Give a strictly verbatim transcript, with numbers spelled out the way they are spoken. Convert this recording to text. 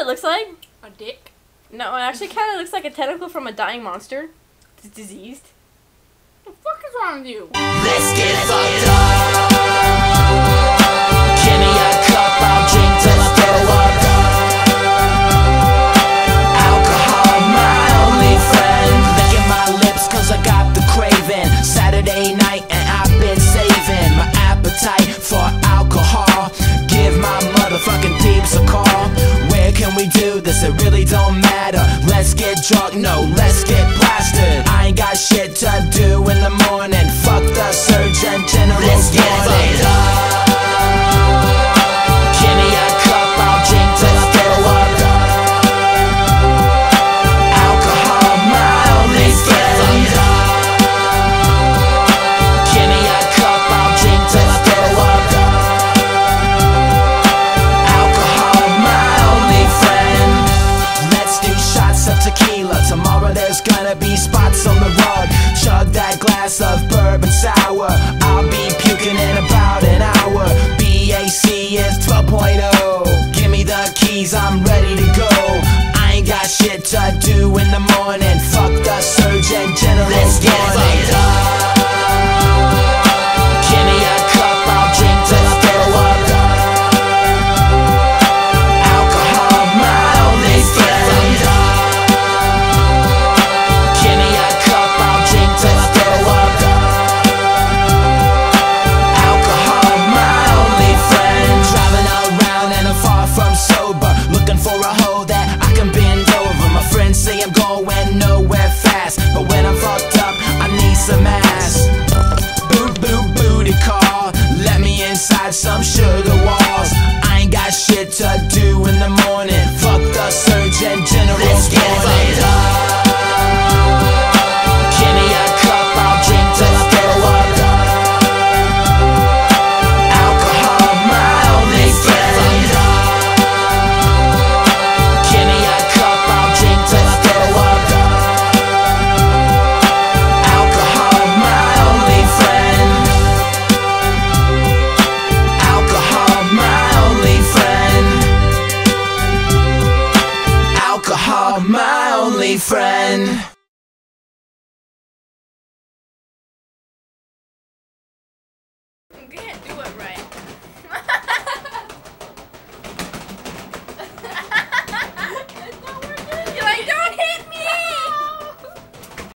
it looks like? A dick? No, it actually kind of looks like a tentacle from a dying monster. It's diseased. What the fuck is wrong with you? Let's get fucked up. Give me a cup, I'll drink till I throw up. Alcohol, my only friend. Licking my lips cause I got the craving. Saturday night and I've been saving my appetite for alcohol. Give my motherfucking peeps a call. Where can we do this? It really don't matter. Let's get drunk, no, let's get plastered. I ain't got shit to do in the morning. Fuck the Surgeon General's warning. Let's get fucked up. Give me a cup, I'll drink till I throw up. Alcohol, my only friend. Give me a cup, I'll drink till I throw up. Alcohol, my only friend. Let's do shots of tequila. Tomorrow there's gonna be spots on the road. Chug that glass of bourbon sour. I'll be puking in about an hour. B A C is twelve point oh. Give me the keys, I'm ready to go. I ain't got shit to do in the morning. Fuck the Surgeon General's Let's get fucked up. Give me a cup, I'll drink till I throw up. Alcohol, my only friend. Give me a cup, I'll drink till I throw up. Alcohol, my only friend. Driving around and I'm far from sober, looking for a hole that I can bend over. My friends say I'm going nowhere fast, but when I'm fucked up, I need some ass. Boot, boot, booty call. Let me inside some sugar walls. I ain't got shit to do in the morning.